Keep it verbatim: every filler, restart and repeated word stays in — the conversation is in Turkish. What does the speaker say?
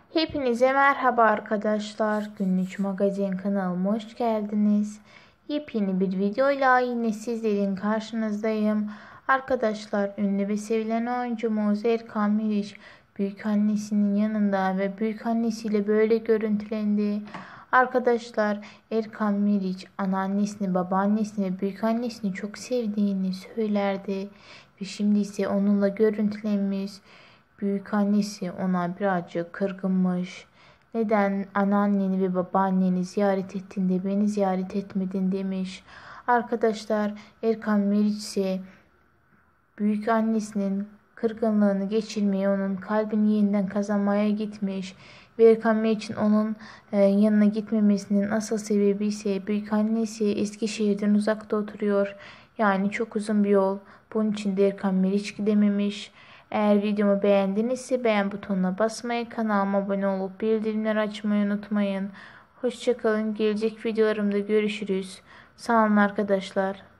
Hepinize merhaba arkadaşlar. Günlük Magazin kanalıma hoş geldiniz. Yepyeni bir videoyla yine sizlerin karşınızdayım. Arkadaşlar, ünlü ve sevilen oyuncumuz Erkan Meriç büyükannesinin yanında ve büyükannesiyle böyle görüntülendi. Arkadaşlar, Erkan Meriç anneannesini, babaannesini ve büyükannesini çok sevdiğini söylerdi. Ve şimdi ise onunla görüntülenmiş. Büyükannesi ona birazcık kırgınmış. Neden anneanneni ve babaanneni ziyaret ettin de beni ziyaret etmedin demiş. Arkadaşlar, Erkan Meriç ise büyükannesinin kırgınlığını geçirmeye, onun kalbini yeniden kazanmaya gitmiş. Ve Erkan Meriç'in onun e, yanına gitmemesinin asıl sebebi ise büyükannesi Eskişehir'den uzakta oturuyor. Yani çok uzun bir yol. Bunun için de Erkan Meriç gidememiş. Eğer videomu beğendinizse beğen butonuna basmayı, kanalıma abone olup bildirimleri açmayı unutmayın. Hoşçakalın. Gelecek videolarımda görüşürüz. Sağ olun arkadaşlar.